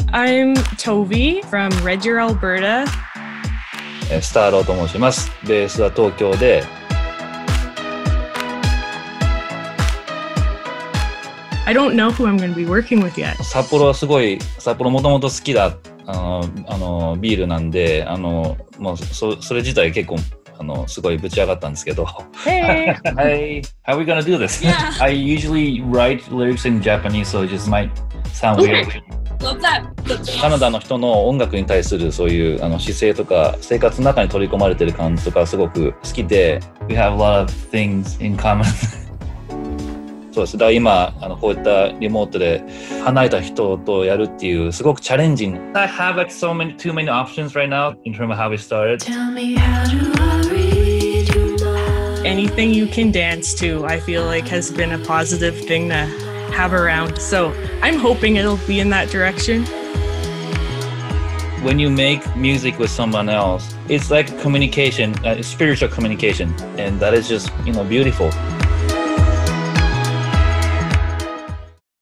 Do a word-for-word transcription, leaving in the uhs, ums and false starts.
I'm Toby from Red Deer, Alberta. スターローと申します。ベースは東京で。 I don't know who I'm going to be working with yet. 札幌はすごい、札幌もともと好きだ、あの、あのビールなんで、あの、もう そ, それ自体結構、あの、すごいぶち上がったんですけど。 Hey! Hi, how are we gonna do this? Yeah. I usually write lyrics in Japanese, so it just might sound weird. Love that. カナダの人の音楽に対するそういうあの姿勢とか生活の中に取り込まれてる感じとかすごく好きで We have a lot of things in common そうです。だから今あのこういったリモートで離れた人とやるっていうすごくチャレンジング I have like so many too many options right now in terms of how we started. Tell me how do I read your mind? Anything you can dance to, I feel like has been a positive thing to have around. So I'm hoping it'll be in that direction. When you make music with someone else, it's like communication, uh, spiritual communication, and that is just, you know, beautiful.